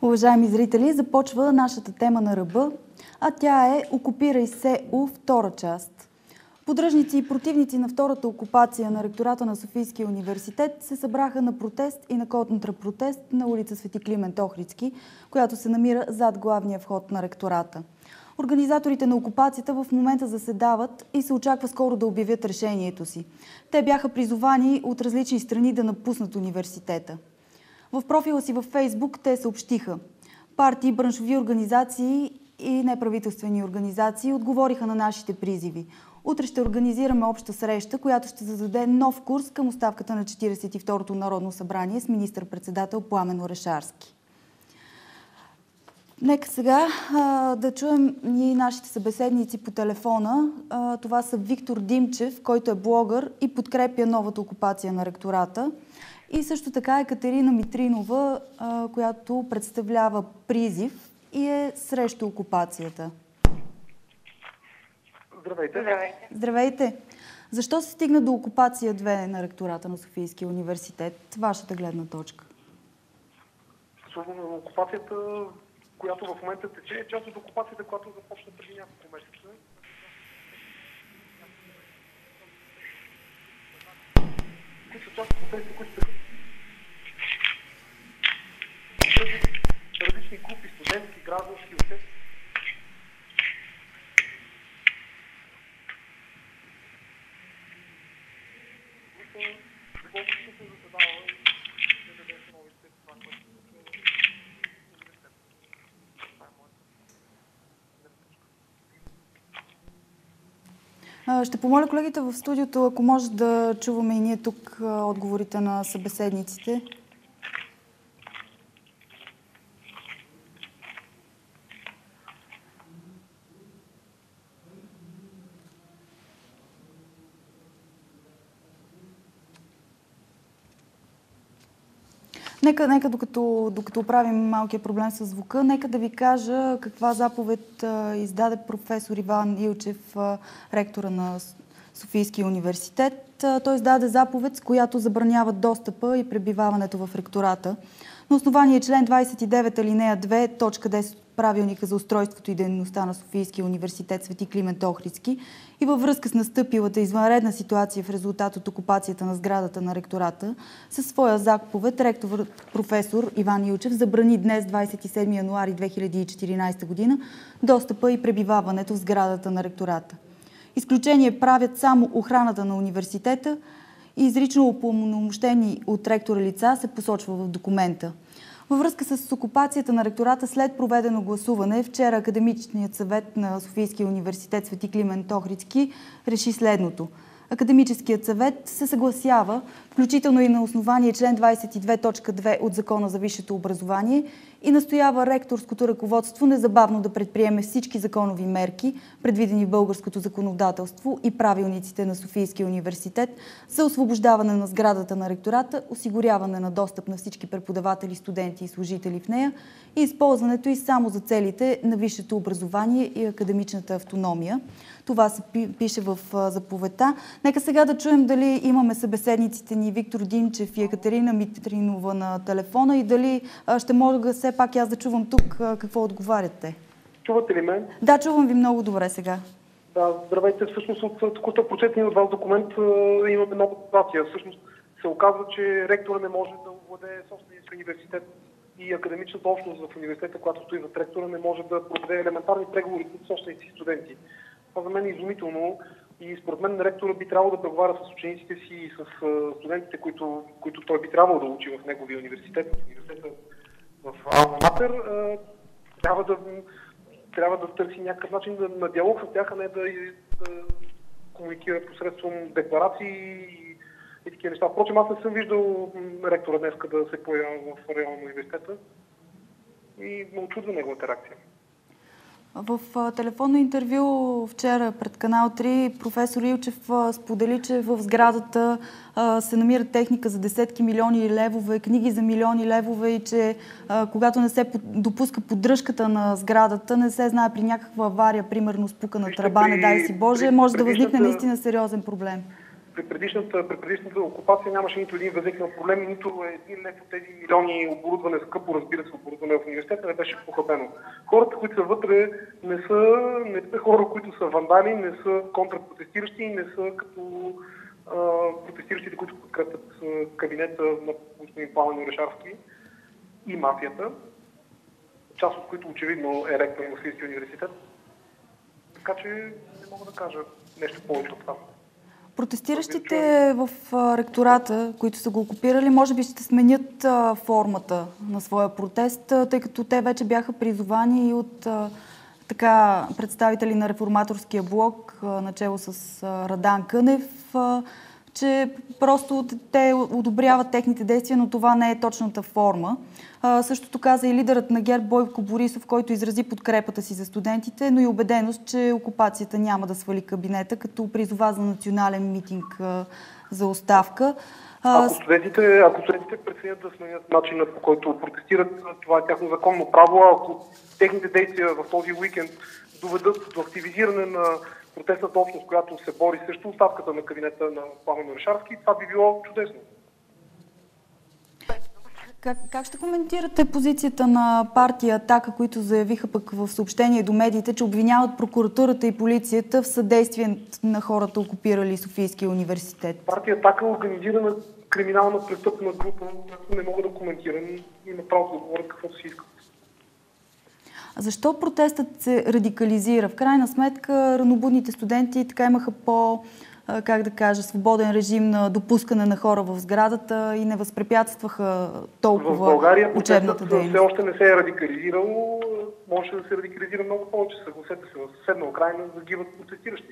Уважаеми зрители, започва нашата тема на ръба, а тя е "Окупирай се У", втора част. Поддръжници и противници на втората окупация на ректората на Софийския университет се събраха на протест и на контрпротест на улица Свети Климент Охридски, която се намира зад главния вход на ректората. Организаторите на окупацията в момента заседават и се очаква скоро да обявят решението си. Те бяха призовани от различни страни да напуснат университета. В профила си във Фейсбук те съобщиха: партии, браншови организации и неправителствени организации отговориха на нашите призиви. Утре ще организираме обща среща, която ще зададе нов курс към оставката на 42-то Народно събрание с министър-председател Пламен Орешарски. Нека сега да чуем и нашите събеседници по телефона. Това са Виктор Димчев, който е блогър и подкрепя новата окупация на ректората. И също така Екатерина Митринова, която представлява призив и е срещу окупацията. Здравейте. Здравейте. Защо се стигна до окупация 2 на ректората на Софийския университет? Вашата гледна точка. Окупацията, която в момента тече, е част от окупацията, която започна преди няколко месеца. Които са част от процесите, които са различни групи, студентски, граждански, обществени. Ще помоля колегите в студиото, ако може да чуваме и ние тук отговорите на събеседниците. Нека докато оправим малкия проблем с звука, нека да ви кажа каква заповед издаде професор Иван Илчев, ректора на Софийския университет. Той издаде заповед, с която забранява достъпа и пребиваването в ректората. На основание член 29 алинея 2, точка 10 Правилника за устройството и дейността на Софийския университет Свети Климент Охридски и във връзка с настъпилата извънредна ситуация в резултат от окупацията на сградата на ректората, със своя заповед ректор професор Иван Илчев забрани днес, 27 януари 2014 година, достъпа и пребиваването в сградата на ректората. Изключение правят само охраната на университета и изрично упълномощени от ректора лица се посочва в документа. Във връзка с окупацията на ректората след проведено гласуване, вчера Академичният съвет на Софийския университет Свети Климент Охридски реши следното. Академическият съвет се съгласява, включително и на основание член 22.2 от Закона за висшето образование, и настоява ректорското ръководство незабавно да предприеме всички законови мерки, предвидени в българското законодателство и правилниците на Софийския университет за освобождаване на сградата на ректората, осигуряване на достъп на всички преподаватели, студенти и служители в нея и използването й само за целите на висшето образование и академичната автономия. Това се пише в заповедта. Нека сега да чуем дали имаме събеседниците ни Виктор Димчев и Екатерина Митринова на телефона и дали ще мога все пак аз да чувам тук какво отговаряте. Чувате ли мен? Да, чувам ви много добре сега. Да, здравейте. Всъщност от току-що прочетения от вас документ имаме нова ситуация. Всъщност се оказва, че ректора не може да овладее собствения си университет и академичната общност в университета, която стои зад ректора, не може да проведе елементарни преговори с собствените си студенти. Това за мен е изумително и според мен ректора би трябвало да преговаря с учениците си и с студентите, които той би трябвало да учи в неговия университет, в университета в Алма Матер. Трябва да търси някакъв начин на диалог с тях, а не да комуникира посредством декларации и такива неща. Впрочем, аз не съм виждал ректора днеска да се появява в района на университета и ме очудва неговата реакция. В телефонно интервю вчера пред Канал 3 професор Илчев сподели, че в сградата се намира техника за десетки милиони левове, книги за милиони левове и че когато не се допуска поддръжката на сградата, не се знае при някаква авария, примерно спукана тръба, не дай си Боже, може да възникне наистина сериозен проблем. При предишната окупация нямаше нито един възникнал проблем, нито един лев от тези милиони оборудване, скъпо, разбира се, оборудване в университета не беше похабено. Хората, които са вътре, не са хора, които са вандали, не са контрпротестиращи, не са като протестиращите, които подкрепят кабинета на господин Пламен Орешарски и мафията, част от които очевидно е ректор на Софийския университет. Така че не мога да кажа нещо повече от това. Протестиращите в ректората, които са го окупирали, може би ще сменят формата на своя протест, тъй като те вече бяха призовани и от представители на реформаторския блок, начело с Радан Кънев, че просто те одобряват техните действия, но това не е точната форма. Същото каза и лидерът на ГЕРБ Бойко Борисов, който изрази подкрепата си за студентите, но и убеденост, че окупацията няма да свали кабинета, като призова за национален митинг за оставка. Ако студентите преценят да сменят начина, по който протестират, това е тяхно законно право. Ако техните действия в този уикенд доведат до активизиране на протестната общност, която се бори срещу оставката на кабинета на Пламен Орешарски, това би било чудесно. Как ще коментирате позицията на партия Атака, които заявиха пък в съобщение до медиите, че обвиняват прокуратурата и полицията в съдействие на хората, окупирали Софийския университет? Партия Атака е организирана криминална престъпна група, която не мога да коментирам и има право да говоря каквото си искат. А защо протестът се радикализира? В крайна сметка ранобудните студенти така имаха свободен режим на допускане на хора в сградата и не възпрепятстваха толкова учебната дейност. В България протестът все още не се е радикализирал. Може да се радикализира много повече. Съгласете се, в съседна Украйна загиват протестиращи.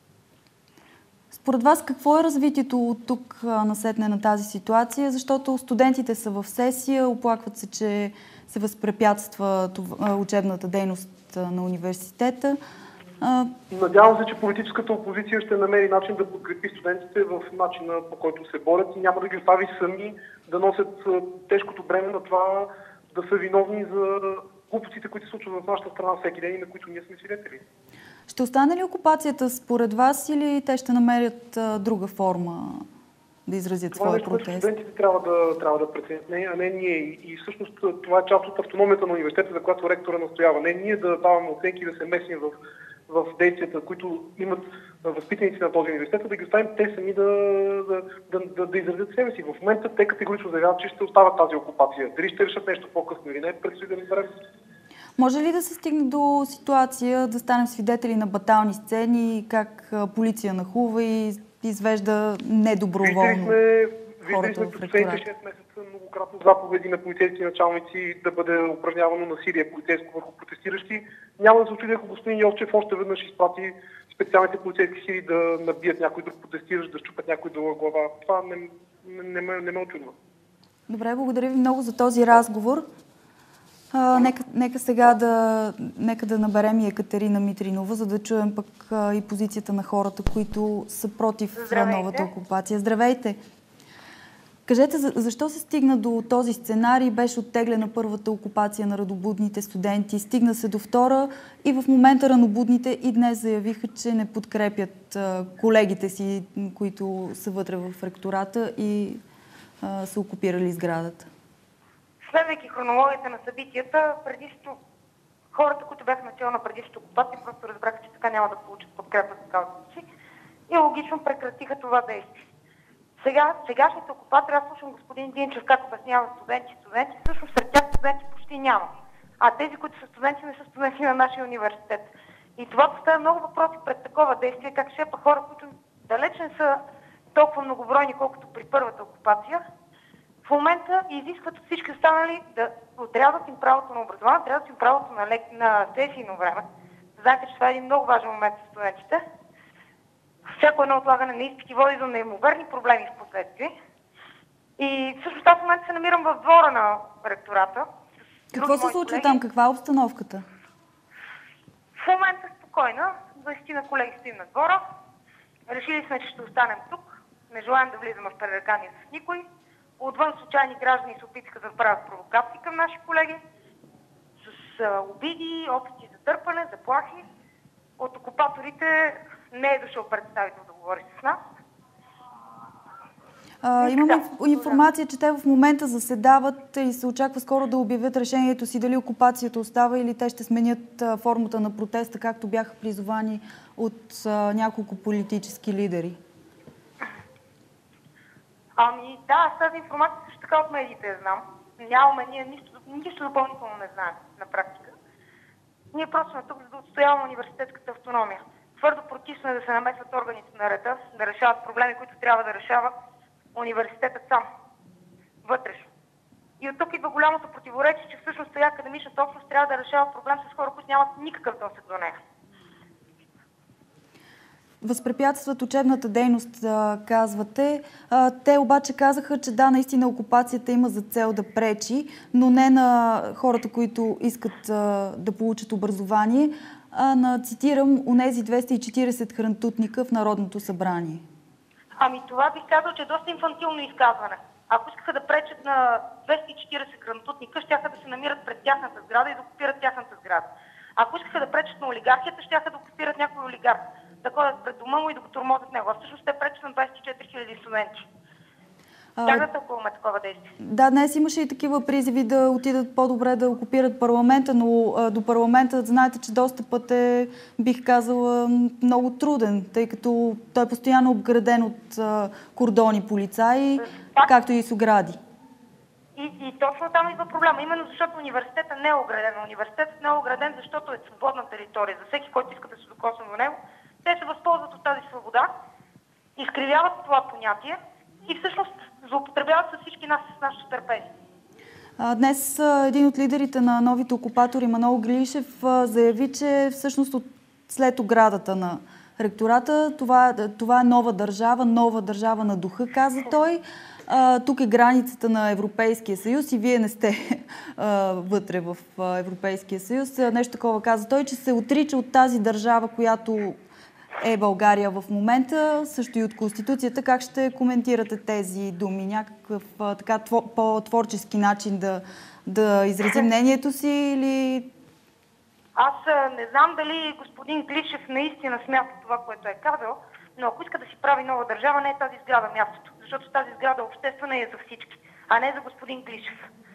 Според вас какво е развитието от тук насетне на тази ситуация? Защото студентите са в сесия, оплакват се, че се възпрепятства учебната дейност на университета. Надявам се, че политическата опозиция ще намери начин да подкрепи студентите в начина, по който се борят и няма да ги остави сами да носят тежкото бреме на това да са виновни за глупостите, които се случват в нашата страна всеки ден и на които ние сме свидетели. Ще остане ли окупацията според вас или те ще намерят друга форма да изразят своя протест? Това студентите трябва да преценят, а не ние. И всъщност това е част от автономията на университета, за която ректора настоява. Не ние да даваме оценки, да се месим в действията, които имат възпитаници на този университет, да ги оставим те сами да изразят себе си. В момента те категорично заявяват, че ще остават тази окупация. Дали ще решат нещо по-късно или не, предстои да разберем. Може ли да се стигне до ситуация да станем свидетели на батални сцени, как полиция нахлува и извежда недоброволно хората в ректората? Виждали сме 6 месеца многократно заповеди на полицейски началници да бъде упражнявано насилие полицейско върху протестиращи. Няма да се очуди, ако господин Йовчев още веднъж изпрати специалните полицейски сили да набият някой друг протестиращ, да щупят някой друга глава. Това не ме очудва. Добре, благодаря ви много за този разговор. Нека сега да наберем и Екатерина Митринова, за да чуем пък и позицията на хората, които са против новата окупация. Здравейте! Кажете, защо се стигна до този сценарий? Беше оттеглена първата окупация на ранобудните студенти, стигна се до втора и в момента ранобудните и днес заявиха, че не подкрепят колегите си, които са вътре в ректората и са окупирали сградата. Следвайки хронологията на събитията, хората, които бяха начало на предишната окупация, просто разбраха, че така няма да получат подкрепа за каузата си и логично прекратиха това действие. Сегашните окупатори, аз слушам господин Динчев как обяснява студенти, всъщност сред тях студенти почти няма. А тези, които са студенти, не са студенти на нашия университет. И това поставя много въпроси пред такова действие, как шепа хора, които далеч не са толкова многобройни, колкото при първата окупация. В момента изискват от всички останали да отрязват им правото на образование, отрязват им правото на сесийно време. Знаете, че това е един много важен момент за студентите. Всяко едно отлагане на изпити води до неимоверни проблеми в последствие. И всъщност аз в момента се намирам в двора на ректората. Какво се случва там? Каква е обстановката? В момента спокойна. 20 колеги стоим на двора. Решили сме, че ще останем тук. Не желаем да влизаме в пререкания с никой. Отвън случайни граждани се опитаха да направят провокации към наши колеги с обиди, опити за търпане, заплахи. От окупаторите не е дошъл представител да говори с нас. Имаме информация, че те в момента заседават и се очаква скоро да обявят решението си дали окупацията остава или те ще сменят формата на протеста, както бяха призовани от няколко политически лидери. Ами да, тази информация също така от медиите я знам. Нямаме, ние нищо допълнително не знаем на практика. Ние просто сме тук, за да отстояваме университетската автономия. Твърдо против сме да се намесват органите на реда, да решават проблеми, които трябва да решава университетът сам, вътрешно. И от тук идва голямото противоречие, че всъщност сега академичната общност трябва да решава проблем с хора, които нямат никакъв досег до нея. Възпрепятстват учебната дейност, казвате. Те обаче казаха, че да, наистина окупацията има за цел да пречи, но не на хората, които искат да получат образование, а на, цитирам, онези 240 хрантутника в Народното събрание. Ами това бих казал, че е доста инфантилно изказване. Ако искаха да пречат на 240 хрантутника, щяха да се намират пред тяхната сграда и да окупират тяхната сграда. Ако искаха да пречат на олигархията, щяха да окупират някой олигарх, да ходят пред дома му и да го тормозят него. А всъщност те пречат на 24 000 студенти. Как да тълкуваме такова действие? Да, днес имаше и такива призиви да отидат по-добре да окупират парламента, но до парламента знаете, че достъпът е, бих казала, много труден, тъй като той е постоянно обграден от кордони полицаи, както и с огради. И точно там идва проблема. Именно защото университетът не е ограден. Университетът не е ограден, защото е свободна територия. За всеки, който иска да се докосне до него, те се възползват от тази свобода, изкривяват това понятие и всъщност злоупотребяват с всички нас, с нашето търпение. Днес един от лидерите на новите окупатори, Манол Грилишев, заяви, че всъщност след оградата на ректората това е нова държава на духа, каза той. Тук е границата на Европейския съюз и вие не сте вътре в Европейския съюз. Нещо такова каза той, че се отрича от тази държава, която е България в момента, също и от Конституцията. Как ще коментирате тези думи? Някакъв така по-творчески начин да изрази мнението си или... Аз не знам дали господин Глишев наистина смята това, което е казал, но ако иска да си прави нова държава, не е тази сграда мястото. Защото тази сграда е обществена и е за всички, а не за господин Глишев.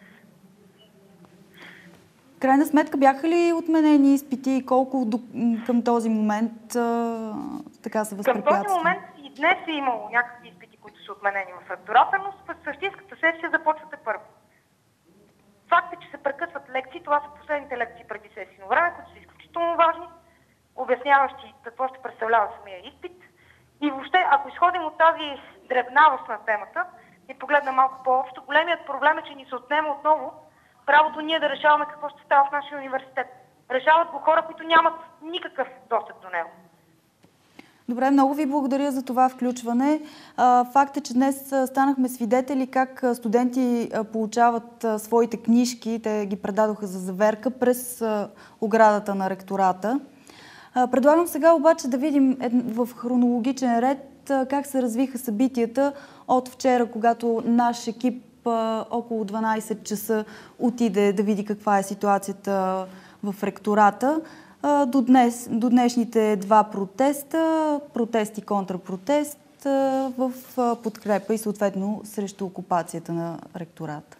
Крайна сметка, бяха ли отменени изпити и колко към този момент така се възпрепятства? Към този момент и днес е имало някакви изпити, които са отменени в ректората, но същинската сесия започвате първо. Факт е, че се прекъсват лекции. Това са последните лекции преди сесийно време, които са изключително важни, обясняващи какво ще представлява самия изпит. И въобще, ако изходим от тази дребнавост на темата и погледнем малко по-общо, големият проблем е, че ни се отнема отново правото ние да решаваме какво ще става в нашия университет. Решават го хора, които нямат никакъв достъп до него. Добре, много ви благодаря за това включване. Факт е, че днес станахме свидетели как студенти получават своите книжки, те ги предадоха за заверка през оградата на ректората. Предлагам сега обаче да видим в хронологичен ред как се развиха събитията от вчера, когато наш екип около 12 часа отиде да види каква е ситуацията в ректората. До днешните два протеста, протест и контрапротест в подкрепа и съответно срещу окупацията на ректората.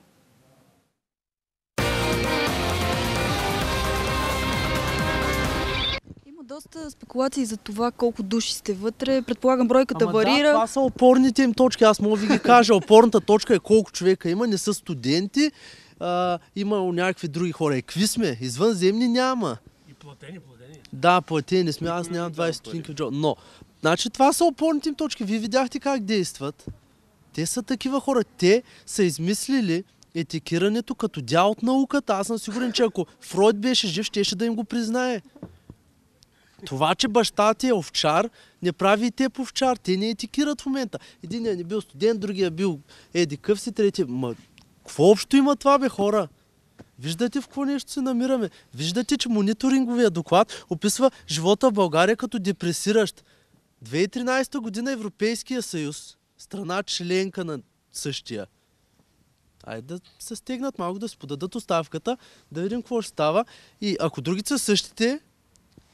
Има доста спекулации за това колко души сте вътре. Предполагам, бройката варира. Да, това са опорните им точки. Аз мога да ви ги кажа. Опорната точка е колко човека има. Не са студенти. Има някакви други хора. Какви сме? Извънземни няма. Платени. Да, платени сме. Аз нямам 20 стотинки в джоба. Но, значи това са опорните им точки. Вие видяхте как действат. Те са такива хора. Те са измислили етикирането като дял от науката. Аз съм сигурен, че ако Фройд беше жив, щеше да им го признае. Това, че баща ти е овчар, не прави и те по овчар. Те не етикират в момента. Единият не бил студент, другия бил еди къв си, третия. Какво общо има това, бе, хора? Виждате в какво нещо се намираме. Виждате, че мониторинговия доклад описва живота в България като депресиращ. 2013 година Европейския съюз, страна членка на същия. Айде да се стегнат малко, да си подадат оставката, да видим какво ще става. И ако другите са същите,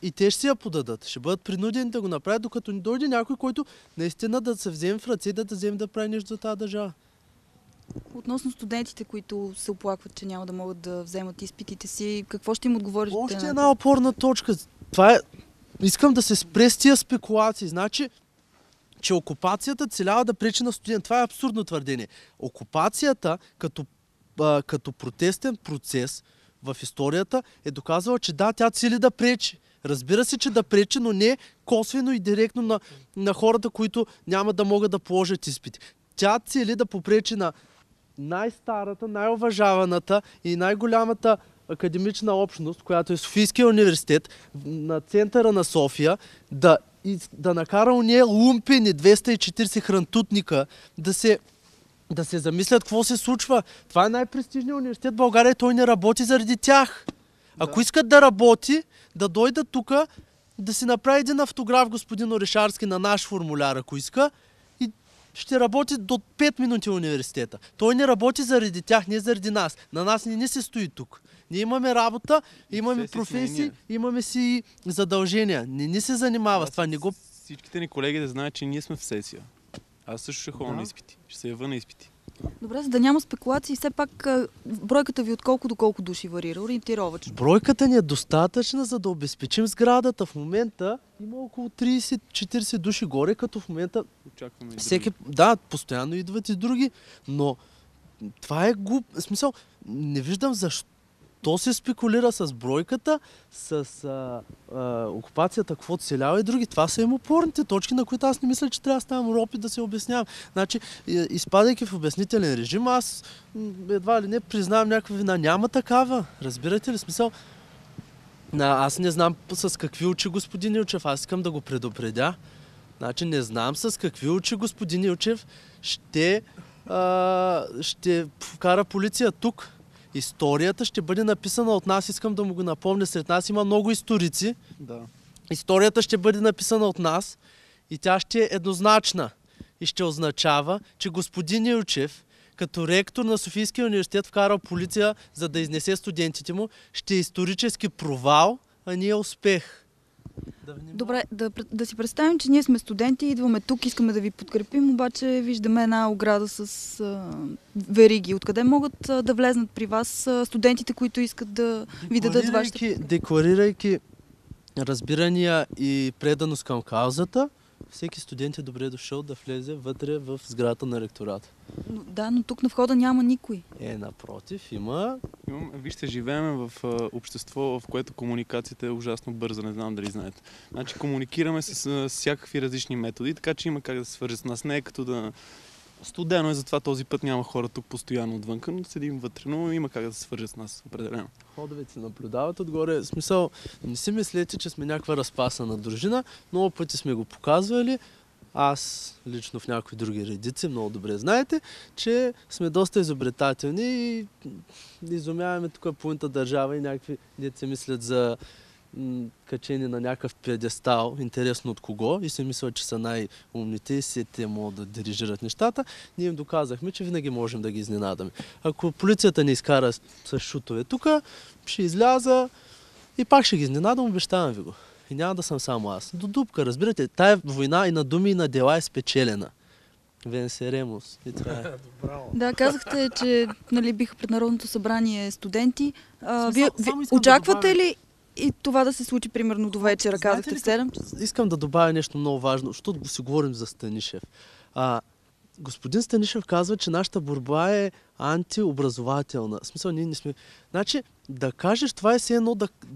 и те ще си я подадат. Ще бъдат принудени да го направят, докато не дойде някой, който наистина да се вземе в ръце, да вземе да прави нещо за тази държава. Относно студентите, които се оплакват, че няма да могат да вземат изпитите си, какво ще им отговорите? Още една опорна точка. Това е... Искам да се спре с тия спекулации. Значи, че окупацията целява да пречи на студент. Това е абсурдно твърдение. Окупацията като протестен процес в историята е доказала, че да, тя цели да пречи. Разбира се, че да пречи, но не косвено и директно на хората, които няма да могат да положат изпити. Тя цели да попречи на най-старата, най-уважаваната и най-голямата академична общност, която е Софийския университет, на центъра на София, да накара уния лумпени 240 хрантутника да се замислят какво се случва. Това е най-престижният университет в България и той не работи заради тях. Ако искат да работи, да дойдат тук, да си направи един автограф господин Орешарски на наш формуляр, ако иска, и ще работи до 5 минути в университета. Той не работи заради тях, не заради нас. На нас не се стои тук. Ние имаме работа, имаме професии, имаме си задължения. Не ни се занимава с това. Всичките ни колеги да знаят, че ние сме в сесия. Аз също ще ходя на изпити. Ще се ява на изпити. Добре, за да няма спекулации, все пак бройката ви от колко до колко души варира? Ориентировачно. Бройката ни е достатъчна, за да обезпечим сградата. В момента има около 30-40 души горе, като в момента очакваме постоянно идват и други, но това е в смисъл, не виждам защо се спекулира с бройката, с окупацията, какво целява и други. Това са им опорните точки, на които аз не мисля, че трябва да ставам роб и да се обяснявам. Значи, изпадайки в обяснителен режим, аз едва ли не признавам някаква вина. Няма такава. Разбирате ли смисъл? Аз не знам с какви очи господин Илчев. Аз искам да го предупредя. Значи, не знам с какви очи господин Илчев ще вкара полиция тук. Историята ще бъде написана от нас, искам да му го напомня, сред нас има много историци. Да. Историята ще бъде написана от нас и тя ще е еднозначна и ще означава, че господин Илчев, като ректор на Софийския университет, вкарал полиция, за да изнесе студентите му, ще е исторически провал, а не е успех. Добре, да си представим, че ние сме студенти, идваме тук, искаме да ви подкрепим, обаче виждаме една ограда с вериги. Откъде могат да влезнат при вас студентите, които искат да ви дадат вашата... Декларирайки разбирания и преданост към каузата, всеки студент е добре дошъл да влезе вътре в сградата на ректората. Но тук на входа няма никой. Напротив, има... Вижте, живеем в общество, в което комуникацията е ужасно бърза, не знам дали знаете. Значи комуникираме с всякакви различни методи, така че има как да се свържи с нас. Не е като да... Студено е, затова този път няма хора тук постоянно отвънка, но седим вътре, но има как да се свържи с нас, определено. Ходовете наблюдават отгоре. В смисъл, не си мислете, че сме някаква разпасана дружина. Много пъти сме го показвали. Аз лично в някои други редици, много добре знаете, че сме доста изобретателни и изумяваме тук половината държава и някакви деца мислят за качени на някакъв пиедестал, интересно от кого, и се мислят, че са най-умните и се те могат да дирижират нещата. Ние им доказахме, че винаги можем да ги изненадаме. Ако полицията не изкара с шутове тук, ще изляза и пак ще ги изненадам, обещавам ви го. И няма да съм само аз. До дупка, разбирате, тая война и на думи и на дела е спечелена. Венсеремус. И това е. Да, казахте, че биха пред Народното събрание студенти. Вие очаквате ли и това да се случи примерно до вечера, казахте в 7 часа? Искам да добавя нещо много важно, защото си говорим за Станишев. Господин Станишев казва, че нашата борба е антиобразователна. В смисъл, ние не сме... Значи, да кажеш, това е все едно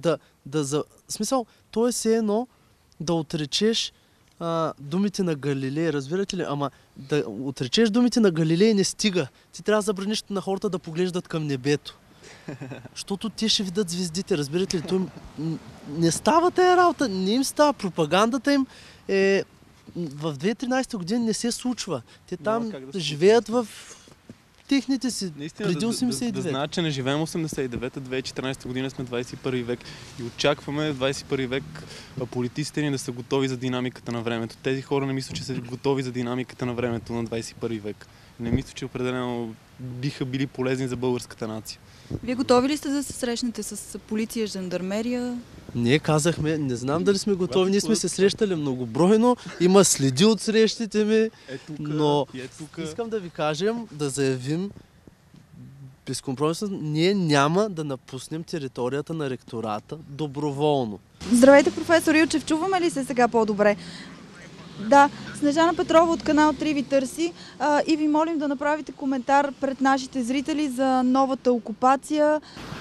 смисъл, то е все едно да отречеш думите на Галилей, разбирате ли? Ама да отречеш думите на Галилей не стига. Ти трябва да забраниш на хората да поглеждат към небето. Защото те ще видят звездите, разбирате ли? Не става тая работа, не им става. Пропагандата им е... В 2013 година не се случва. Те там живеят в техните си преди 89. Да знаят, че не живеем 89-та, 2014 година сме 21 век и очакваме в 21 век политиците ни да са готови за динамиката на времето. Тези хора не мислят, че са готови за динамиката на времето на 21 век. Не мисля, че определено биха били полезни за българската нация. Вие готови ли сте да се срещнете с полиция, жандармерия? Ние казахме, не знам дали сме готови, ние сме се срещали многобройно, има следи от срещите ми, но искам да ви кажем, да заявим безкомпромисно, ние няма да напуснем територията на ректората доброволно. Здравейте, професор Илчев, чуваме ли се сега по-добре? Да, Снежана Петрова от канал 3 ви търси и ви молим да направите коментар пред нашите зрители за новата окупация.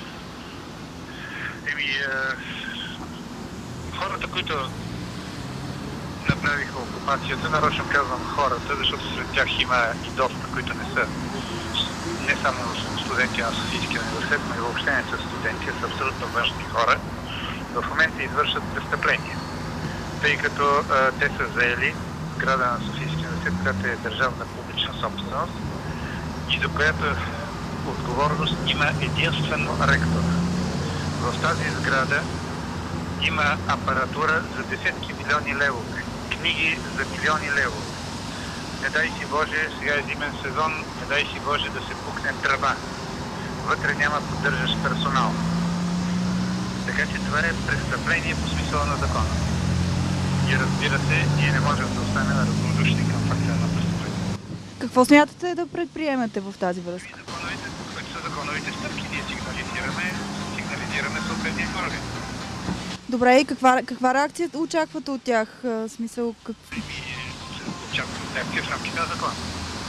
Хората, които направиха окупацията, нарочно казвам хората, защото сред тях има и доста, които не само студенти на Софийския университет, но и въобще не са студенти, са абсолютно външни хора, в момента извършат престъпления. Тъй като те са заели сграда на Софийския университет, която е държавна публична собственост и за която отговорност има единствено ректор. В тази сграда има апаратура за десетки милиони левове, книги за милиони левове. Не дай си Боже, сега е зимен сезон, не дай си Боже да се пукне тръба. Вътре няма поддържащ персонал. Така че това е престъпление по смисъла на закона. И разбира се, ние не можем да останем равнодушни към факта на престъпление. Какво смятате да предприемете в тази връзка? Които са законовите стъпки, ние сигнализираме съответния орган. Добре, и каква реакция очаквате от тях? Смисъл, Очакваме реакция в рамките на закона.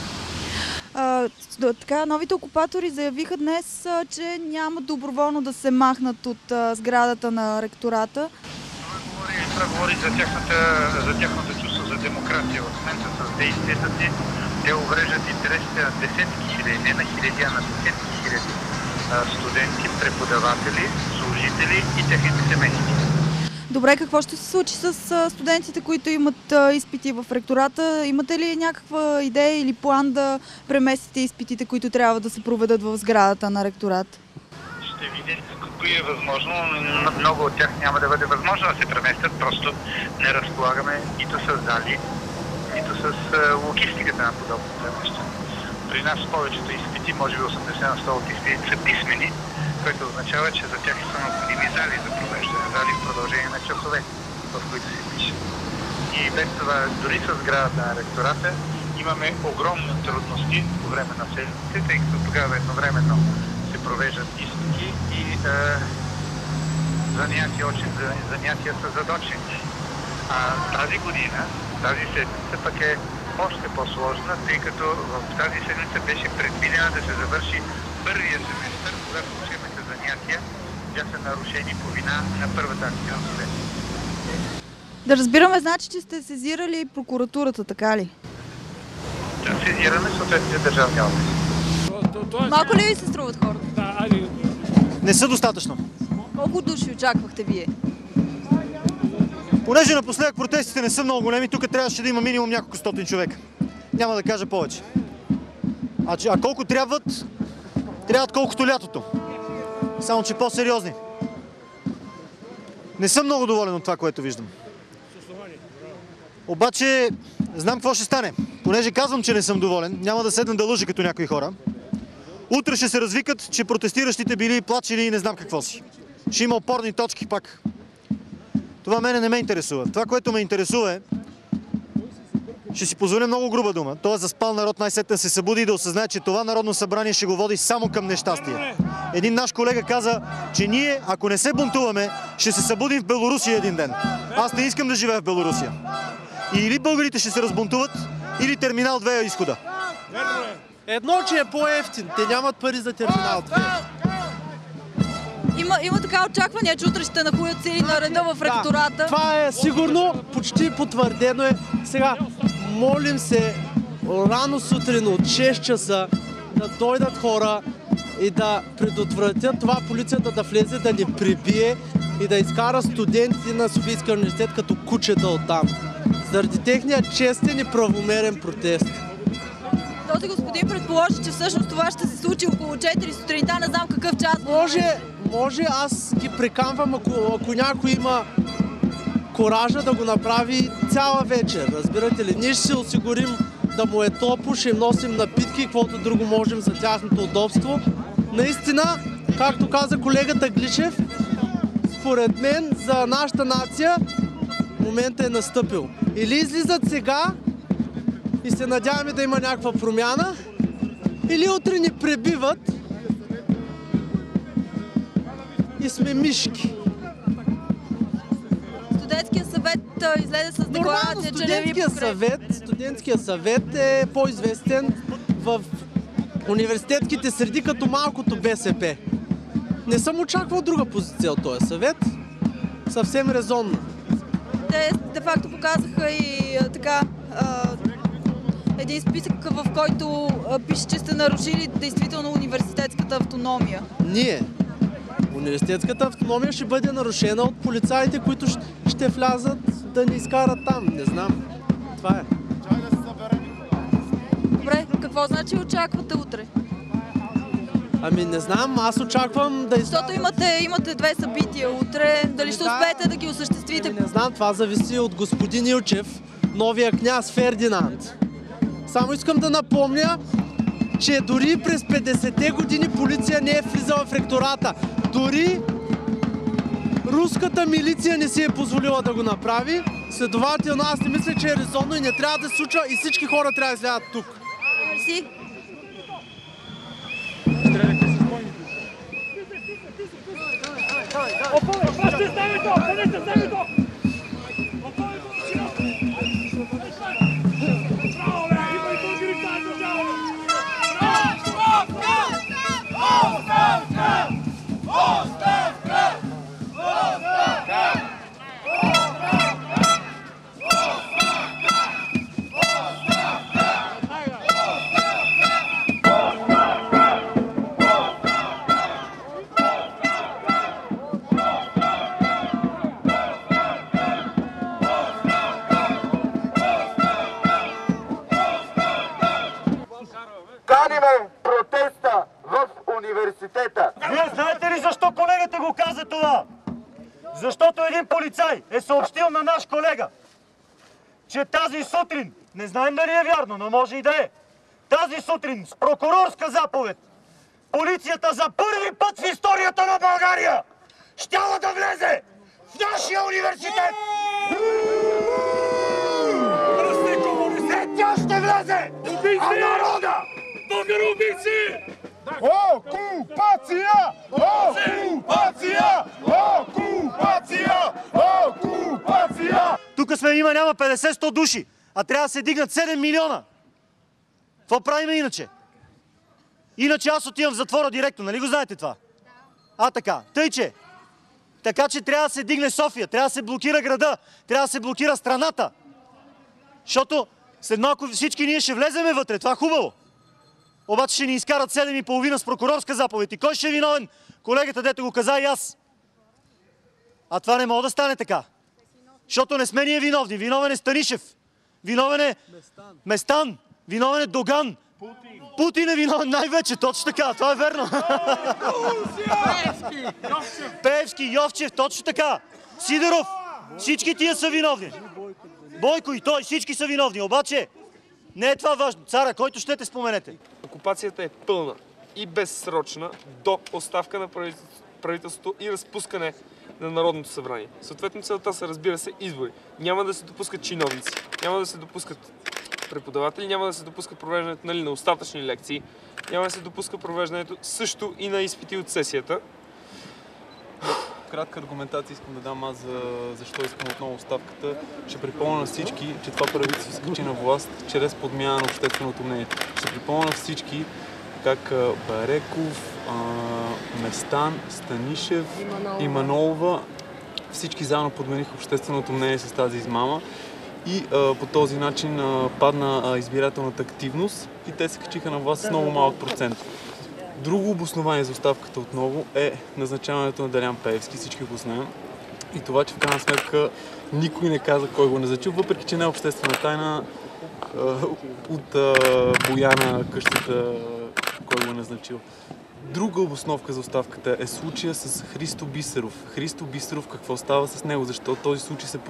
Така, новите окупатори заявиха днес, че няма доброволно да се махнат от сградата на ректората. Това говори за тяхното чувство за демокрация. В момента с действията си те увреждат интересите на десетки хиляди, не на хиляди, а на десетки хиляди студенти, преподаватели, служители и техните семейства. Добре, какво ще се случи с студентите, които имат изпити в ректората? Имате ли някаква идея или план да преместите изпитите, които трябва да се проведат в сградата на ректората? Ще видим кои е възможно. Много от тях няма да бъде възможно да се преместят. Просто не разполагаме нито с зали, нито с логистиката на подобно преместване. При нас повечето изпити, може би 80% от изпитите са писмени, което означава, че за тях са необходими зали за провеждане, зали в продължение на часове, в които се пише. И без това, дори с сградата на ректората, имаме огромни трудности по време на седмиците, тъй като тогава едновременно се провеждат изпити и занятия са задочени. А тази година, тази седмица пък е още по-сложна, тъй като в тази седмица беше предвидена да се завърши първия семестър, когато учебните занятия бяха нарушени по вина на първата акция на студенти. Да разбираме, значи, че сте сезирали прокуратурата, така ли? Да, сезираме съответните държавни органи. Малко ли ви се струват хората? Не са достатъчно. Колко души очаквахте вие? Понеже напоследък протестите не са много големи, тук трябваше да има минимум няколко стотин човека. Няма да кажа повече. А колко трябват? Трябват колкото лятото. Само че по-сериозни. Не съм много доволен от това, което виждам. Обаче знам какво ще стане. Понеже казвам, че не съм доволен, няма да седна да лъжа като някои хора. Утре ще се развикат, че протестиращите били плачели и не знам какво си. Ще има опорни точки пак. Това мене не ме интересува. Това, което ме интересува е, ще си позволя много груба дума, този заспал народ най-сетне да се събуди и да осъзнае, че това Народно събрание ще го води само към нещастие. Един наш колега каза, че ние, ако не се бунтуваме, ще се събудим в Белорусия един ден. Аз не искам да живея в Белорусия. И или българите ще се разбунтуват, или терминал 2 е изхода. Едно, че е по-ефтин. Те нямат пари за терминал 2. Има така очаквания, че утре ще нахуят цели на реда в ректората. Да, това е сигурно, почти потвърдено е. Сега, молим се, рано сутрин от 6 часа да дойдат хора и да предотвратят това полицията да влезе, да ни прибие и да изкара студенти на Софийския университет като кучета оттам. Заради техния честен и правомерен протест. Този господин предположи, че всъщност това ще се случи около 4 сутринта, не знам какъв час. Може, аз ги приканвам, ако някой има коража да го направи цяла вечер, разбирате ли? Ние ще си осигурим да му е топло, ще им носим напитки, каквото друго можем за тяхното удобство. Наистина, както каза колегата Гличев, според мен за нашата нация моментът е настъпил. Или излизат сега и се надяваме да има някаква промяна, или утре ни пребиват и сме мишки. Студентския съвет излезе с декларация, че не ви подкрепя. Студентския съвет е по-известен в университетските среди като малкото БСП. Не съм очаквал друга позиция от този съвет. Съвсем резонна. Те де-факто показаха и така един списък, в който пише, че сте нарушили действително университетската автономия. Ние. Университетската автономия ще бъде нарушена от полицаите, които ще влязат да ни изкарат там. Не знам. Това е. Добре, какво значи очаквате утре? Ами не знам, аз очаквам да Защото имате две събития утре, дали ще успеете да ги осъществите? Не знам, това зависи от господин Илчев, новия княз Фердинанд. Само искам да напомня, че дори през 50-те години полиция не е влизала в ректората. Дори руската милиция не си е позволила да го направи. Следователно, аз не мисля, че е резонно и не трябва да се случва и всички хора трябва да излязат тук. Мерси. Каниме протеста в университета. Вие знаете ли защо колегата го каза това? Защото един полицай е съобщил на наш колега, че тази сутрин, не знаем дали е вярно, но може и да е, тази сутрин с прокурорска заповед полицията за първи път в историята на България щяла да влезе в нашия университет! Не тя ще влезе, а народа! Българубийци! Окупация! Окупация! Окупация! Окупация! Тук сме няма 50-100 души, а трябва да се дигнат 7 милиона. Какво правим иначе? Иначе аз отивам в затвора директно, нали го знаете това? А така, тъй че. Така че трябва да се дигне София, трябва да се блокира града, трябва да се блокира страната. Защото след малко всички ние ще влеземе вътре, това хубаво. Обаче ще ни изкарат 7,5 с прокурорска заповед. И кой ще е виновен? Колегата, дето го каза и аз. А това не може да стане така. Защото не сме ние виновни. Виновен е Станишев. Виновен е Местан. Виновен е Доган. Путин е виновен най-вече. Точно така. Това е верно. Пеевски, Йовчев. Точно така. Сидоров. Всички тия са виновни. Бойко и той. Всички са виновни. Обаче не е това важно. Цара, който ще те споменете. Окупацията е пълна и безсрочна до оставка на правителството и разпускане на Народното събрание. Съответно целта са, разбира се, избори. Няма да се допускат чиновници, няма да се допускат преподаватели, няма да се допускат провеждането на остатъчни лекции, няма да се допуска провеждането също и на изпити от сесията. Кратка аргументация искам да дам аз защо искам отново оставката. Ще припомня на всички, че това правителство се качи на власт чрез подмяна на общественото мнение. Ще припомня на всички как Бареков, Местан, Станишев и Манолова всички заедно подмениха общественото мнение с тази измама и по този начин падна избирателната активност и те се качиха на власт с много малък процент. Друго обоснование за оставката отново е назначаването на Делян Пеевски, всички го знаем. И това, че в крайна сметка никой не каза кой го назначил, въпреки че не е обществена тайна от Бояна къщата, кой го е назначил. Друга обосновка за оставката е случая с Христо Бисеров. Христо Бисеров, какво става с него? Защо този случай се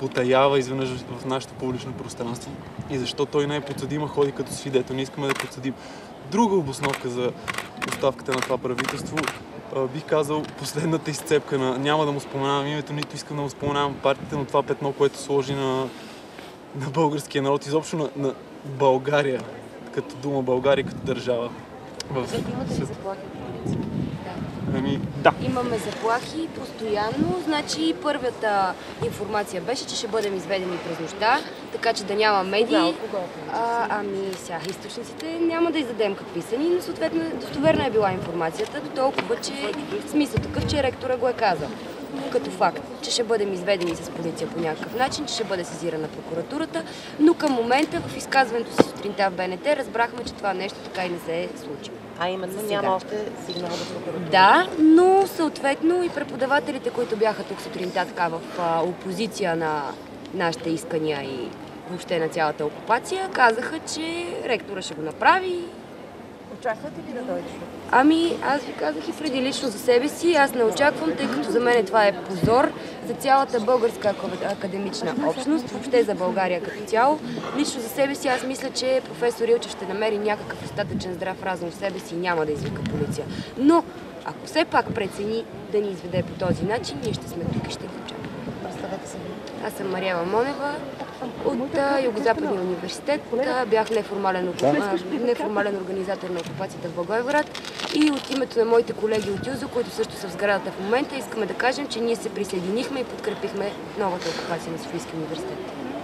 потаява изведнъж в нашето публично пространство и защо той не е подсъдим, а ходи като свидетел. Не искаме да подсъдим. Друга обосновка за оставката на това правителство, бих казал последната изцепка на... Няма да му споменавам името, нито искам да му споменавам партията, но това петно, което сложи на българския народ, изобщо на България, като дума България, като държава. Имате ли заплахи от полиция? Да. Имаме заплахи постоянно. Значи първата информация беше, че ще бъдем изведени през нощта, така че да няма медии. Сега източниците няма да издадем какви са ни, но съответно достоверна е била информацията, до толкова, че смисъл такъв, че ректора го е казал. Като факт, че ще бъдем изведени с полиция по някакъв начин, че ще бъде сезирана прокуратурата, но към момента в изказването си сутринта в БНТ разбрахме, че това нещо така и не се е случило. А именно няма още сигнал до прокуратурата. Да, но съответно и преподавателите, които бяха тук сутринта така в опозиция на нашите искания и въобще на цялата окупация, казаха, че ректора ще го направи. Очаквате ли да дойдеш? Аз ви казах и преди лично за себе си. Аз не очаквам, тъй като за мен това е позор за цялата българска академична общност, въобще за България като цяло. Лично за себе си аз мисля, че професор Илчев ще намери някакъв остатъчен здрав разум в себе си и няма да извика полиция. Но ако все пак прецени да ни изведе по този начин, ние ще сме тук и ще го чакаме. Представете се ви. Аз съм Мариела Монева от Югозападния университет. Бях неформален организатор на окупацията в Благоевград и от името на моите колеги от ЮЗО, които също са в сградата в момента, искаме да кажем, че ние се присъединихме и подкрепихме новата окупация на Софийския университет.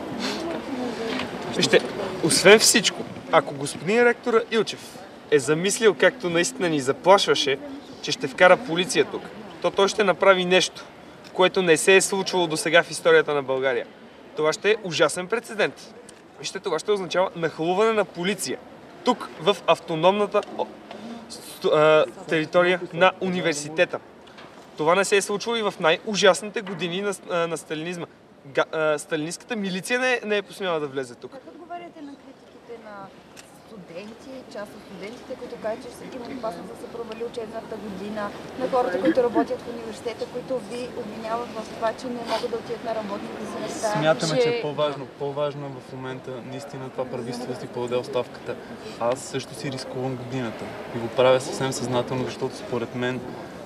Вижте, освен всичко, ако господин ректора Илчев е замислил, както наистина ни заплашваше, че ще вкара полиция тук, то той ще направи нещо, което не се е случвало до сега в историята на България. Това ще е ужасен прецедент. Вижте, това ще означава нахлуване на полиция тук в автономната територия на университета. Това не се е случвало и в най-ужасните години на сталинизма. Сталинистката милиция не е посмяла да влезе тук. Как отговаряте на критиките на студенти, част от студентите, които казват, че има опасност да се провали учебната година, на хората, които работят в университета, които ви обвиняват в това, че не могат да отидат на работните си места? Смятаме, че е по-важно в момента наистина това правителство да си подаде оставката. Аз също си рискувам годината и го правя съвсем съзнателно, защото според мен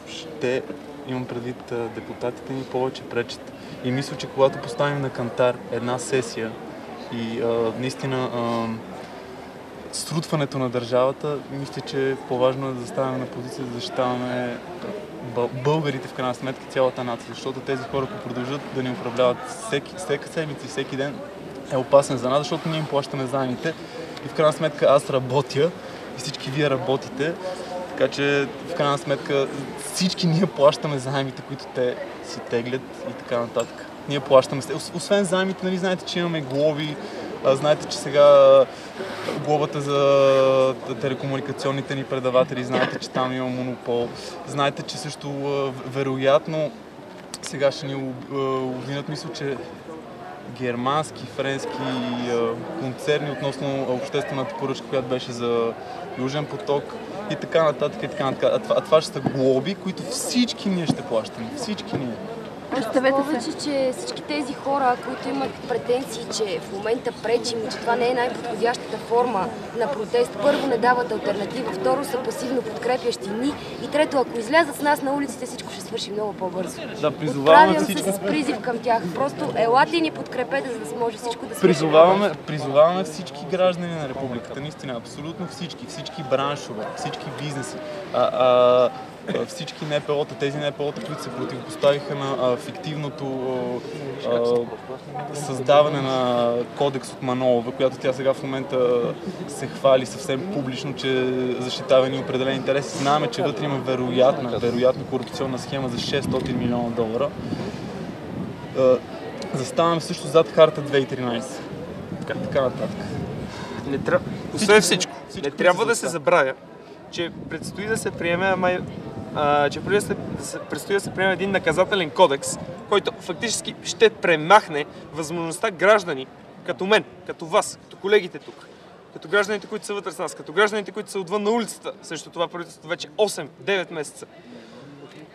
имам предвид депутатите ни повече пречат. И мисля, че когато поставим на кантар една сесия и наистина срутването на държавата, мисля, че по-важно е да заставаме на позиция, да защитаваме българите в крайна сметка, цялата нация, защото тези хора, ако продължат да ни управляват всека седмица и всеки ден, е опасен за нас, защото ние им плащаме заемите и в крайна сметка аз работя и всички вие работите, така че в крайна сметка всички ние плащаме заемите, които те си теглят и така нататък. Ние плащаме, освен заемите, нали, знаете, че имаме глоби. Знаете, че сега глобата за телекомуникационните ни предаватели, знаете, че там има монопол. Знаете, че също вероятно сега ще ни обвинят, мисля, че германски, френски концерни относно обществената поръчка, която беше за Южен поток и така нататък. А това ще са глоби, които всички ние ще плащаме. Всички ние. Повече, че всички тези хора, които имат претенции, че в момента пречим и че това не е най-подходящата форма на протест, първо не дават алтернатива, второ са пасивно подкрепящи ни и трето, ако излязат с нас на улиците, всичко ще свърши много по-бързо. Да, призоваваме всички. С призив към тях. Просто елате и ни подкрепете, за да може всичко да свърши. Призоваваме всички граждани на републиката, наистина, абсолютно всички браншове, всички бизнеси. Всички НПО-та, тези НПО-та, които се противопоставиха на фиктивното създаване на кодекс от Манолова, която тя сега в момента се хвали съвсем публично, че защитава ни определени интереси. Знаем, че вътре има вероятно корупционна схема за $600 милиона. Заставаме също зад Харта 2013. Така нататък. Освен всичко, не трябва да се забравя, че предстои да се приеме предстои да се приеме един наказателен кодекс, който фактически ще премахне възможността граждани, като мен, като вас, като колегите тук, като гражданите, които са вътре с нас, като гражданите, които са отвън на улицата, срещу това правителство вече 8-9 месеца,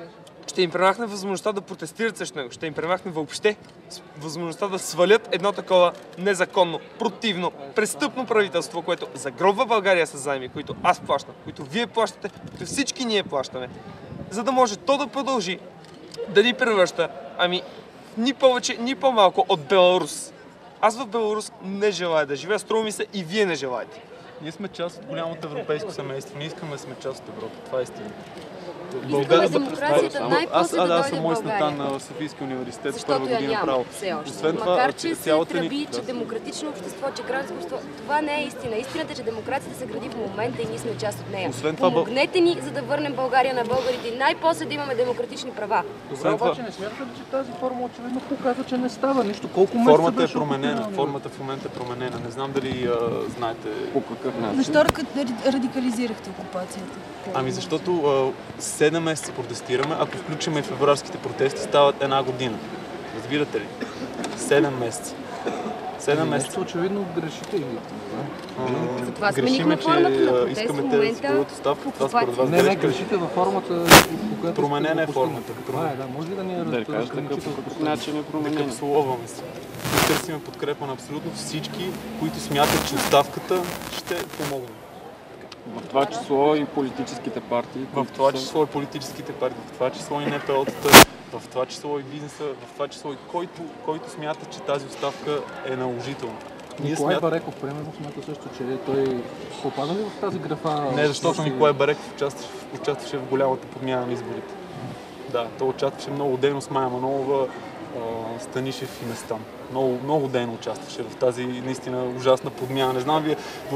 ще им премахне възможността да протестират срещу него, ще им премахне въобще възможността да свалят едно такова незаконно, противно, престъпно правителство, което загробва България с заеми, които аз плащам, които вие плащате, които всички ние плащаме, за да може то да продължи да ни превръща, ни повече, ни по-малко от Беларус. Аз в Беларус не желая да живея, струва ми се и вие не желаете. Ние сме част от голямото европейско семейство, не искаме да сме част от Европа, това е истина. Искаме демокрацията най-после да дойде в съм мой България. статан на Софийския университет в Защото първа я година няма право. все още. Освен това, Макар, че се цялата тръби, че демократично общество, че гражданско общество, това не е истина. Истината е, че демокрацията се гради в момента и ние сме част от нея. Освен това, помогнете ни, за да върнем България на българите и най-после да имаме демократични права. Добре, обаче не смятате ли, че тази форма очевидно показва, че не става нищо? Колко месеца формата е беше променена. окупирана? Формата в момента е променена. Не знам дали знаете по какъв начин. Защо радикализирахте окупацията? Защото 7 месеца протестираме, ако включим и февруарските протести, стават една година. Разбирате ли? 7 месеца. 7 месеца. Очевидно грешите и вие. Затова сменихме формата на протест в момента. Искаме те да подадат оставка. Това според вас Не, грешите във формата, по която променена е формата. Може ли да ни кажете какъв начин е променена? Декапсуловаме се. Търсим подкрепа на абсолютно всички, които смятат, че оставката ще помогне. В това число и политическите партии. В това число и политическите партии, в това число и НПО-тата, в това число и бизнеса, в това число и който смята, че тази оставка е наложителна. Николай Бареков, примерно, смята също, че той попада ли в тази графа? Не, защото Николай Бареков участваше в голямата подмяна на изборите. Да, той участваше много дейно с Мая Манолова, Станишев и Местан. Много дейно участваше в тази наистина ужасна подмяна. Не знам вие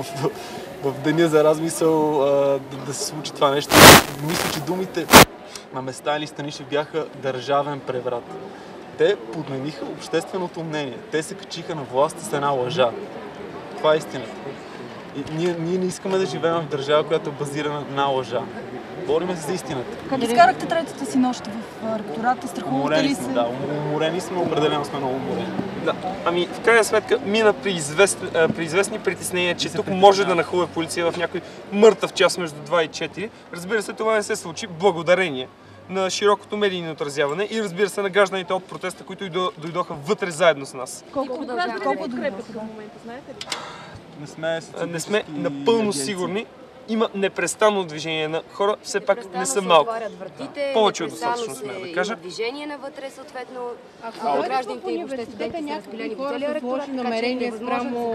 в деня за размисъл да се случи това нещо. Мисля, че думите на Местан или Станишев бяха държавен преврат. Те подмениха общественото мнение. Те се качиха на власт с една лъжа. Това е истината. И ние не искаме да живеем в държава, която е базирана на лъжа. Бориме се за истината. Как изкарахте третата си нощ в ректората? Страхувате ли се? Да, уморени сме, определено сме много уморени. Да, в крайна сметка мина при известни притеснения, че тук може да нахлуе полиция в някой мъртъв час между 2 и 4. Разбира се, това не се случи благодарение на широкото медийно отразяване и разбира се на гражданите от протеста, които дойдоха вътре заедно с нас. Колко подкрепят към момента, знаете ли? Не сме напълно сигурни. Има непрестанно движение на хора, все пак не са малко. Повече от достатъчно сме да кажа. Движение навътре, съответно, гражданите и въобще студентите са разпилени по целия ректорат, намерение спрямо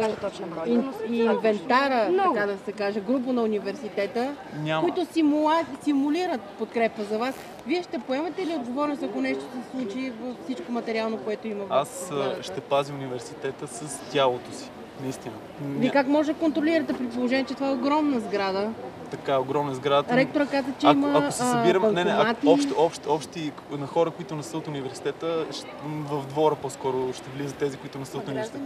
инвентара, така да се каже, грубо на университета, които симулират подкрепа за вас. Вие ще поемате ли отговорност, ако нещо се случи във всичко материално, което има в Аз ще пазя университета с тялото си. Наистина. Вие как може да контролирате при положение, че това е огромна сграда? Така, огромна сграда. Ректора каза, че има ако се събираме, банкомати. общи на хора, които не са от университета, в двора по-скоро ще влизат тези, които не са от университета.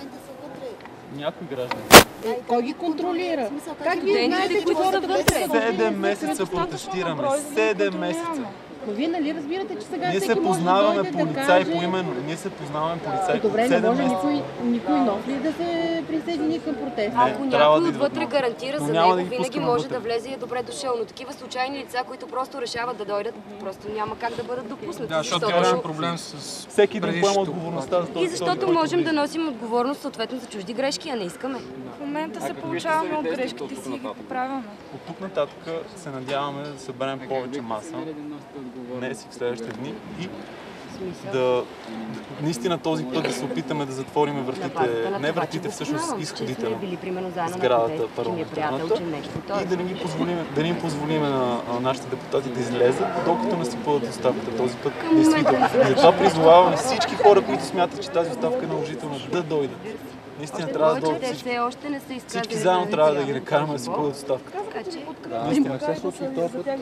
Някои граждани. Кой ги контролира? Как вие знаете, че хората вътре? 7 месеца протестираме. 7 месеца. Но вие нали разбирате, че сега ние всеки се може познаваме да дойде полицаи да каже... поименно. Ние се познаваме полицаи. Добре, не може никой нов ли да се присъедини към протеста? Ако някой отвътре гарантира за него, винаги може да влезе и е добре дошъл. Но такива случайни лица, които просто решават да дойдат, просто няма как да бъдат допуснати. Да, защото имаме проблем с... Всеки да поема отговорността за този. И защото можем да носим отговорност съответно за чужди грешки, а не искаме. В момента се получаваме от грешките си и ги поправяме. От тук нататък се надяваме да съберем повече маса. Днес и в следващите дни и да наистина този път да се опитаме да затворим вратите, не вратите, всъщност изходите на сградата парламентарната и да не им позволим на нашите депутати да излезат, докато не си подадат оставката този път. Действително. И затова призоваваме всички хора, които смятат, че тази оставка е наложителна, да дойдат. Наистина трябва да дойдат всички. Всички заедно трябва да ги накараме да си подадат оставката. Наистина се случи този път.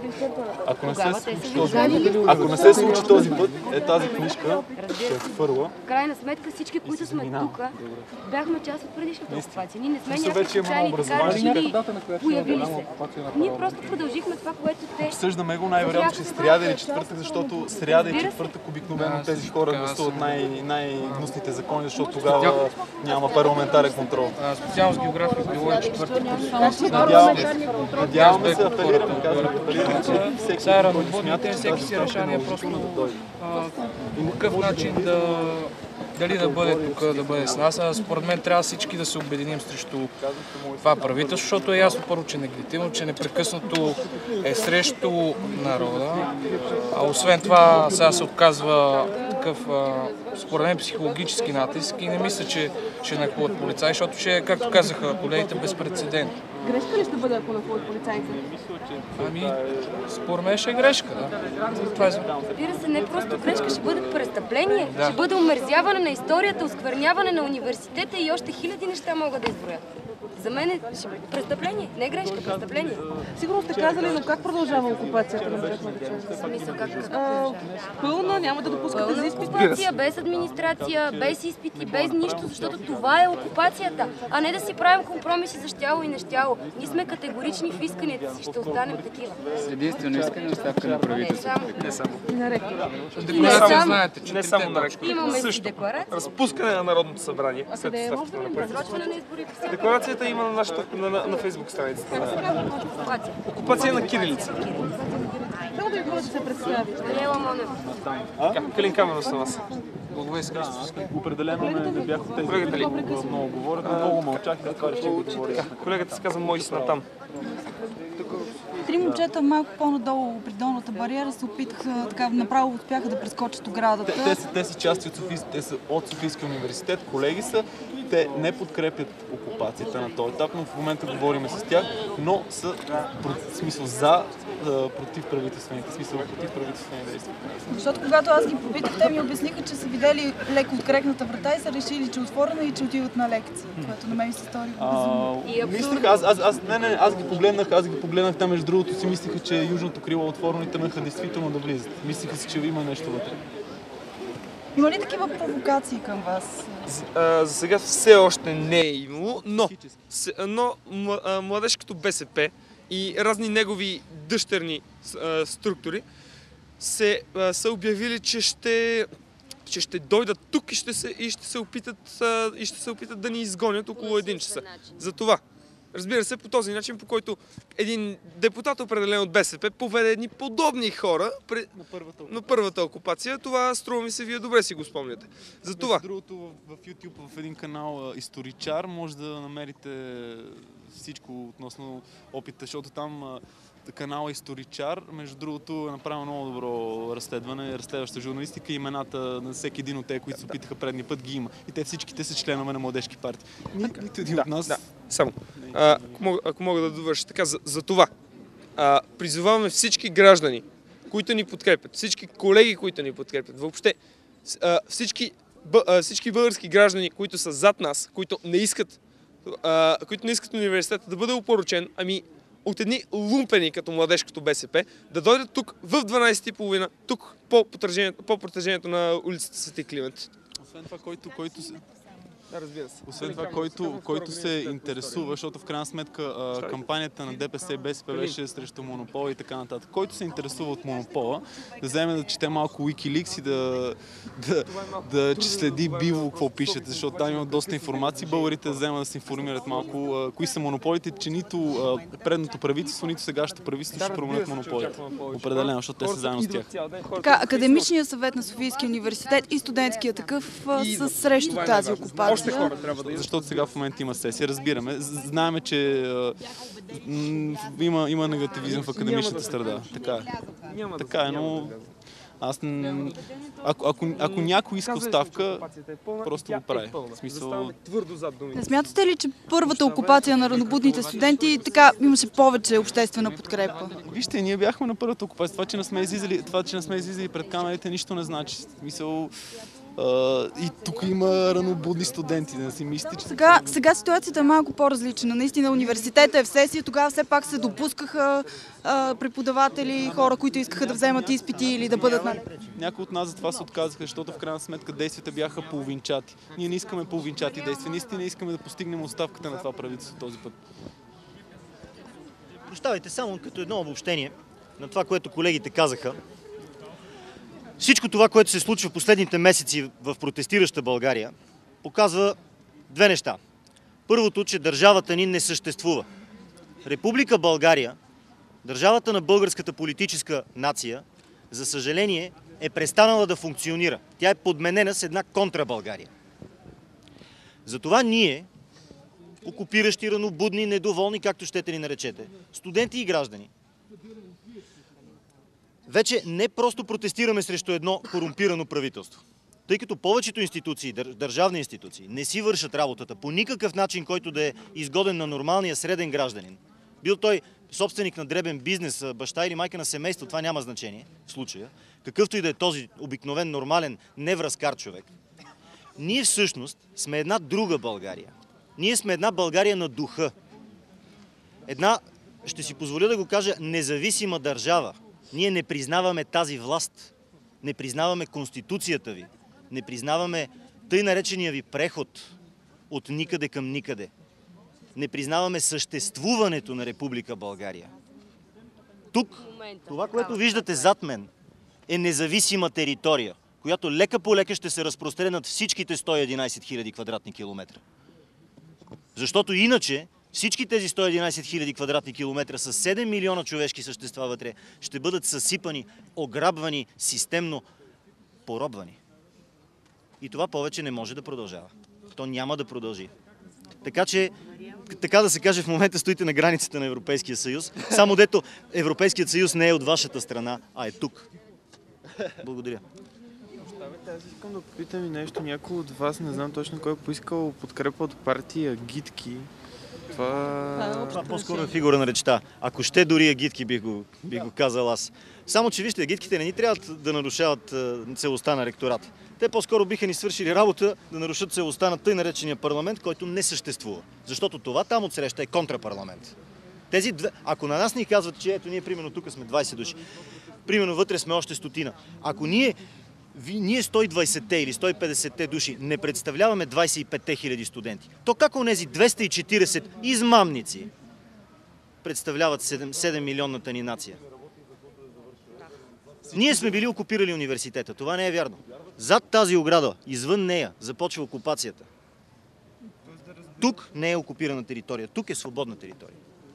Ако не се случи този път, тази книжка ще е хвърла. В крайна сметка всички, които сме тук, бяхме част от предишната окупация. Ние не сме някакви случайни каращи, появили се. Ние просто продължихме това, което те... Обсъждаме го най-вероятно, че сряда или четвъртък, защото сряда и четвъртък обикновено тези хора гласуват най-гнусните закони, защото тогава няма парламент. парламентарен контрол. Специалност география, биология, четвърти курс. Надяваме се, апелираме, Сега равнободните, всеки си решение просто по какъв начин дали да бъде тук, да бъде с нас. Според мен трябва всички да се обединим срещу това правителство, защото е ясно първо, че е негативно, че непрекъснато е срещу народа. А освен това сега се отказва такъв, според мен, психологически натиск и не мисля, че ще нахлуват полицаи, защото ще е, както казаха колегите, безпрецедентно. Грешка ли ще бъде, ако нахлуват полицаите? Според мен ще е грешка, да. Това е... Разбира се, не просто грешка, ще бъде престъпление, ще бъде омерзяване на историята, оскверняване на университета и още хиляди неща мога да изброя. За мен е престъпление, не грешка, престъпление. Сигурно сте казали, но как продължава окупацията на Бретна Деча? Смисъл, как? Пълна, няма да допускате за изпити? Окупация, без администрация, без изпити, без нищо, защото това е окупацията, а не да си правим компромиси за щяло и нещяло. Ние сме категорични в исканията си, ще останем такива. С единствено искане оставка на правителството. Не само. И на ректора. Декларация знаете, че не само на ректора. Имаме си декларация. Разпускане на Народното събрание след оставката на правителството. Декларацията има на нашата на Фейсбук страницата. Окупация на кирилица. Само да ви да се представи. Ела Монев. Калин Каменов съм аз. Определено не бях от тези, които много говорят, много мълчах и това ще го говоря. Колегата се казва Мойс Натам. Три момчета малко по-надолу при долната бариера се опитаха, така направо успяха да прескочат оградата. Те са части от Софийския университет, колеги са. Те не подкрепят окупацията на този етап, но в момента говорим с тях, но са против правителствените действия. Защото когато аз ги попитах, те ми обясниха, че са видели леко открехната врата и са решили, че е отворена и че отиват на лекция, което на мен ми се стори безумно. Аз ги погледнах там, между другото си мислиха, че южното крило е отворено и тръгнаха действително да влизат. Мислиха си, че има нещо вътре. Има ли такива провокации към вас? За сега все още не е имало, но младеж като БСП и разни негови дъщерни структури са обявили, че ще дойдат тук и ще се опитат да ни изгонят около 1 часа. За това. Разбира се, по този начин, по който един депутат, определен от БСП, поведе едни подобни хора на първата окупация. Това, струва ми се, вие добре си го спомняте. За това. Между другото, в YouTube, в един канал Историчар, може да намерите всичко относно опита, защото там канала Историчар, между другото, е направил много добро разследване, разследваща журналистика и имената на всеки един от тези, които се опитаха предния път, ги има. И те всичките са членове на младежки партии. Нито един от нас... Да, само. Ако мога да довърша така, за това. Призоваваме всички граждани, които ни подкрепят, всички колеги, които ни подкрепят, въобще всички български граждани, които са зад нас, които не искат университета да бъде опорочен, от едни лумпени като младежкото БСП, да дойдат тук в 12:30, тук по протежението на улицата Свети Климент. Освен това, който се интересува, защото в крайна сметка кампанията на ДПС и БСП беше срещу монопола и така нататък. Който се интересува от монопола, да вземе да чете малко Wikileaks и да следи биво какво пишете, защото там има доста информации. Българите да вземат да се информират малко кои са монополите, че нито предното правителство, нито сегашното правителство ще променят монополите. Определено, защото те са заедно с тях. Така, Академичният съвет на Софийския университет и студентският такъв са срещу тази окупация. Защото сега в момента има сесия, разбираме. Знаеме, че има негативизъм в академичната среда. Така е, но ако някой иска оставка, просто го прави. Не смятате ли, че първата окупация на ранобудните студенти така имаше повече обществена подкрепа? Вижте, ние бяхме на първата окупация. Това, че не сме излизали пред камерите, нищо не значи. И тук има ранобудни студенти, да си мислите, че... Сега ситуацията е малко по-различна. Наистина университета е в сесия, тогава все пак се допускаха преподаватели, хора, които искаха да вземат изпити или да бъдат на... Някои от нас за това се отказаха, защото в крайна сметка действията бяха половинчати. Ние не искаме половинчати действия, наистина искаме да постигнем оставката на това правителство този път. Прощавайте, само като едно обобщение на това, което колегите казаха. Всичко това, което се случва в последните месеци в протестираща България, показва Две неща. Първото, че държавата ни не съществува. Република България, държавата на българската политическа нация, за съжаление, е престанала да функционира. Тя е подменена с една контрабългария. Затова ние, окупиращи, ранобудни, недоволни, както щете ни наречете, студенти и граждани, вече не просто протестираме срещу едно корумпирано правителство. Тъй като повечето институции, държавни институции, не си вършат работата по никакъв начин, който да е изгоден на нормалния среден гражданин. Бил той собственик на дребен бизнес, баща или майка на семейство, това няма значение в случая. Какъвто и да е този обикновен, нормален, невръзкар човек. Ние всъщност сме една друга България. Ние сме една България на духа. Една, ще си позволя да го кажа, независима държава. Ние не признаваме тази власт. Не признаваме Конституцията ви. Не признаваме тъй наречения ви преход от никъде към никъде. Не признаваме съществуването на Република България. Тук, това, което виждате зад мен, е независима територия, която лека по лека ще се разпростре над всичките 111 000 квадратни километра. Защото иначе всички тези 111 000 квадратни километра с 7 милиона човешки същества вътре ще бъдат съсипани, ограбвани, системно поробвани. И това повече не може да продължава. То няма да продължи. Така че, така да се каже, в момента стоите на границата на Европейския съюз, само дето Европейският съюз не е от вашата страна, а е тук. Благодаря. Аз искам да попитам и нещо. Някой от вас, не знам точно кой е поискал подкрепа от партия Агитки. Това по-скоро е фигура на речта. Ако ще дори агитки, бих го казал аз. Само, че вижте, агитките не ни трябва да нарушават целостта на ректората. Те по-скоро биха ни свършили работа да нарушат целостта на тъй наречения парламент, който не съществува. Защото това там отсреща е контрапарламент. Тези две, ако на нас ни казват, че ето ние примерно тук сме 20 души, примерно вътре сме още 100. Ако ние 120-те или 150-те души не представляваме 25-те хиляди студенти, то как онези 240 измамници представляват 7 милионната ни нация? Ние сме били окупирали университета. Това не е вярно. Зад тази ограда, извън нея, започва окупацията. Тук не е окупирана територия. Тук е свободна територия.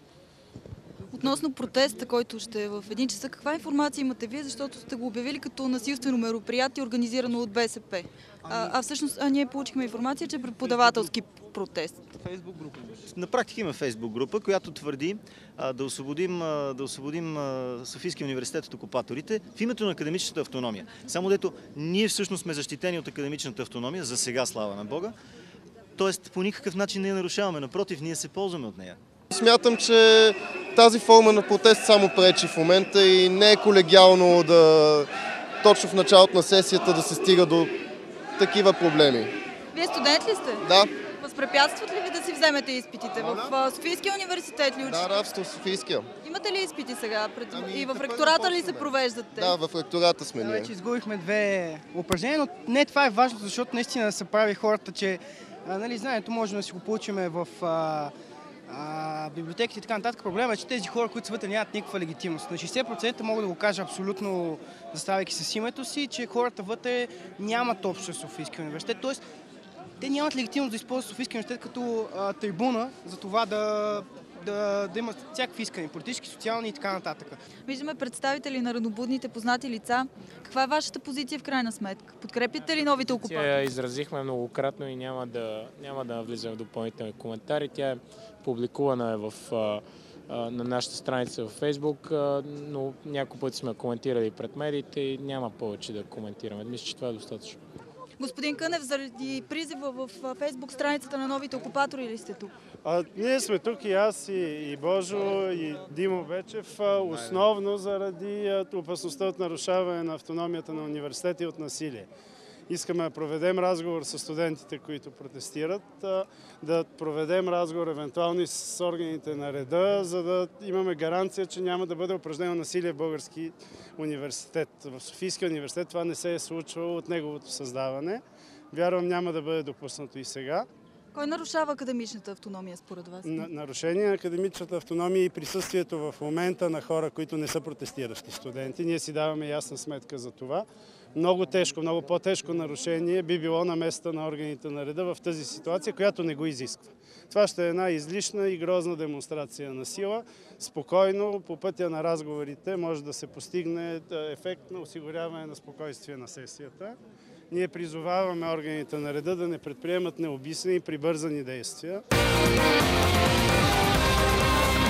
Относно протеста, който ще е в 1 часа, каква информация имате вие, защото сте го обявили като насилствено мероприятие, организирано от БСП? Всъщност ние получихме информация, че е преподавателски протест. Фейсбук група. На практика има Фейсбук група, която твърди да освободим Софийския университет от окупаторите в името на академичната автономия. Само дето ние всъщност сме защитени от академичната автономия, за сега, слава на Бога. Тоест по никакъв начин не я нарушаваме, напротив, ние се ползваме от нея. Смятам, че тази форма на протест само пречи в момента и не е колегиално точно в началото на сесията да се стига до такива проблеми. Вие студент ли сте? Да. Възпрепятстват ли ви да си вземете изпитите? В Софийския университет ли учите? Да, в Софийския. Имате ли изпити сега? И в ректората ли се провеждат те? Да, в ректората сме ние. Вече изгубихме 2 упражнения, но не това е важно, защото наистина се прави хората, че знанието можем да си го получим в библиотеките и така нататък. Проблема е, че тези хора, които са вътре, нямат никаква легитимност. На 60% мога да го кажа абсолютно, заставайки с името си, че хората вътре нямат общо с Софийския университет. Тоест, те нямат легитимност да използват Софийския университет като трибуна за това да имат всякакви искания, политически, социални и така нататък. Виждаме представители на ранобудните познати лица. Каква е вашата позиция в крайна сметка? Подкрепяте ли новите окупатори? Изразихме многократно и няма да влизаме в допълнителни коментари. Тя е публикувана на нашата страница във Фейсбук, но няколко пъти сме коментирали пред медиите и няма повече да коментираме. Мисля, че това е достатъчно. Господин Кънев, заради призива в Фейсбук страницата на новите окупатори ли сте тук? Ние сме тук и аз, и Божо, и Димо Вечев, основно заради опасността от нарушаване на автономията на университета и от насилие. Искаме да проведем разговор с студентите, които протестират, да проведем разговор евентуално и с органите на реда, за да имаме гаранция, че няма да бъде упражнено насилие в български университет. В Софийския университет това не се е случвало от неговото създаване. Вярвам, няма да бъде допуснато и сега. Кой нарушава академичната автономия според вас? Нарушение на академичната автономия и присъствието в момента на хора, които не са протестиращи студенти. Ние си даваме ясна сметка за това. Много тежко, много по-тежко нарушение би било на места на органите на реда в тази ситуация, която не го изисква. Това ще е една излишна и грозна демонстрация на сила. Спокойно, по пътя на разговорите може да се постигне ефект на осигуряване на спокойствие на сесията. Ние призоваваме органите на реда да не предприемат необмислени и прибързани действия.